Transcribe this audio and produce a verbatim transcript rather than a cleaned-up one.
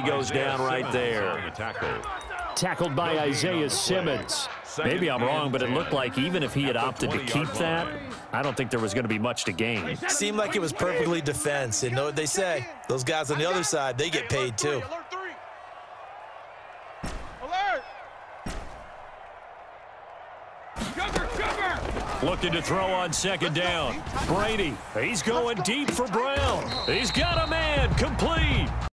goes down right there. Tackled by Isaiah Simmons. Maybe I'm wrong, but it looked like even if he had opted to keep that, I don't think there was going to be much to gain. Seemed like it was perfectly defense. And know what they say? Those guys on the other side, they get paid too. Looking to throw on second down. Brady, he's going deep for Brown. He's got a man, complete.